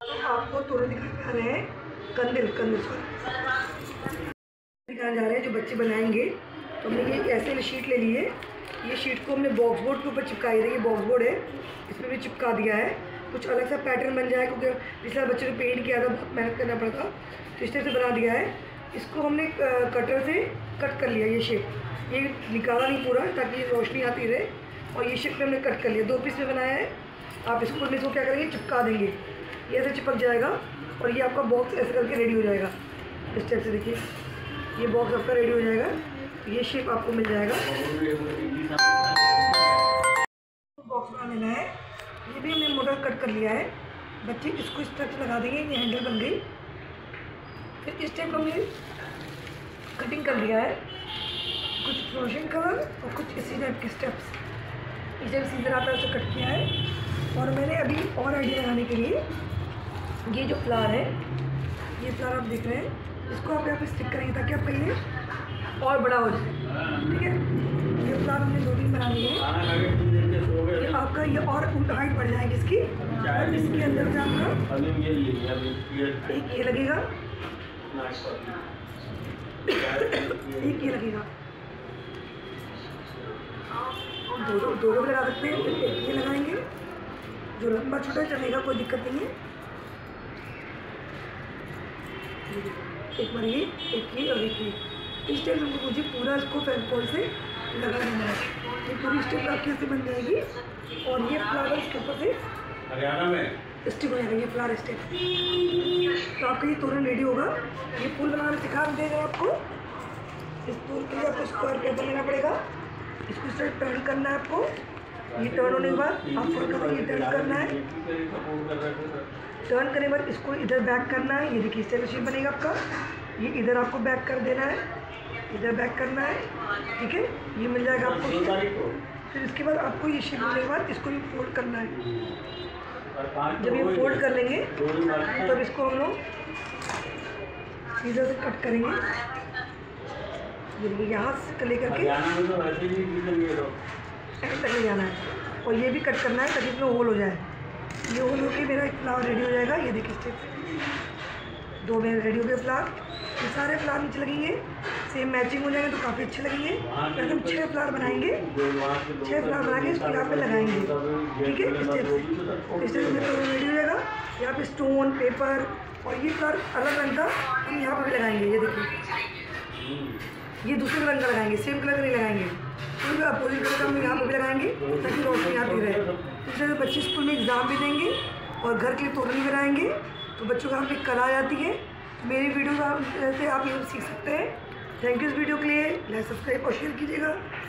तो आपको तोरण दिखाने जा रहे हैं, कंदिल दिखाने जा रहे हैं जो बच्चे बनाएंगे। तो हमने ये ऐसे शीट ले ली है। ये शीट को हमने बॉक्स बोर्ड के ऊपर चिपकाई है। ये बॉक्स बोर्ड है, इसमें भी चिपका दिया है। कुछ अलग सा पैटर्न बन जाए क्योंकि पिछले बच्चे ने पेंट किया था, बहुत मेहनत करना पड़ा था, तो इस तरह से बना दिया है। इसको हमने कटर से कट कर लिया। ये शेप ये निकाला नहीं पूरा ताकि रोशनी आती रहे, और ये शेप में हमने कट कर लिया। 2 पीस में बनाया है। आप इसको क्या करेंगे, चिपका देंगे। ये ऐसे चिपक जाएगा और ये आपका बॉक्स ऐसे करके रेडी हो जाएगा। इस टाइप से देखिए, ये बॉक्स आपका रेडी हो जाएगा। ये शेप आपको मिल जाएगा। बॉक्स बना लेना है। ये भी हमने मोटा कट कर लिया है। बच्चे इसको इस तरह से लगा देंगे, ये हैंडल बन गई। फिर इस टाइप हमने कटिंग कर लिया है, कुछ फ्लोशन कलर और कुछ इसी टाइप के स्टेप्स। इस टाइप सीजर आता है उसे कट किया है। और मैंने अभी और आइडिया लगाने के लिए ये जो फ्लावर है, ये फ्लावर आप देख रहे हैं, इसको आप यहाँ पे स्टिक करेंगे ताकि आपका ये और बड़ा हो जाए। ठीक है, ये फ्लावर हमने 2-3 बना लिए हैं। ये आपका ये और हाइट बढ़ जाएगी इसकी। और इसके अंदर से आपका एक ये लगेगा, एक ये लगेगा, दो भी लगा सकते हैं। एक ये लगाएंगे, जो लंबा छोटा चलेगा, कोई दिक्कत नहीं है। एक बार ये, एक ये और एक ये। इस टाइप में मुझे पूरा इसको फेविकॉल से लगा देना है। ये पूरी स्टेप आपके से बन जाएगी और ये फ्लावर इसके ऊपर से हरियाणा में स्टिक हो जाएगा। ये फ्लावर स्टेप तो आपका ये तोरण रेडी होगा। ये फूल बनाना सिखा देगा आपको। इस फूल के लिए आपको स्क्वायर पेपर लेना पड़ेगा। इसको इस तरह टर्न करना है आपको। ये टर्न होने के बाद आपको ये टर्न करना है। टर्न करने के बाद इसको इधर बैक करना है। ये देखिए इस तरह शेप बनेगा आपका। ये इधर आपको बैक कर देना है, इधर बैक करना है। ठीक है, ये मिल जाएगा आपको। फिर इसके बाद आपको ये शेप मिलने के बाद इसको भी फोल्ड करना है। जब ये फोल्ड कर लेंगे तब इसको हम लोग इधर से कट करेंगे। ये देखिए यहाँ से लेकर के ऐसे तक ले जाना है और ये भी कट करना है ताकि इसमें होल हो जाए। ये होल होकर मेरा एक फ्लावर रेडी हो जाएगा। ये देखिए स्टेप 2 मेरे रेडी हो गए फ्लावर। ये सारे फ्लावर नीचे लगेंगे, सेम मैचिंग हो जाएंगे तो काफ़ी अच्छे लगेंगे। फिर हम 6 फ्लावर बनाएंगे। 6 फ्लावर बना के इसको यहाँ पे लगाएंगे। ठीक है, इस टाइप में तो रेडी हो जाएगा। यहाँ पे स्टोन पेपर और ये फ्लावर अलग रंग का हम यहाँ पर भी लगाएंगे। ये देखिए, ये दूसरे रंग का लगाएंगे, सेम कलर का नहीं लगाएंगे। तो अपोजिट कलर का हम यहाँ पर भी लगाएंगे ताकि रोशनी आती रहे। इस तरह से बच्चे स्कूल में एग्ज़ाम भी देंगे और घर के लिए तोरण भी बनाएंगे तो बच्चों का हमें कला आ जाती है। मेरी वीडियो से आप ये सीख सकते हैं। थैंक यू इस वीडियो के लिए। लाइक सब्सक्राइब और शेयर कीजिएगा।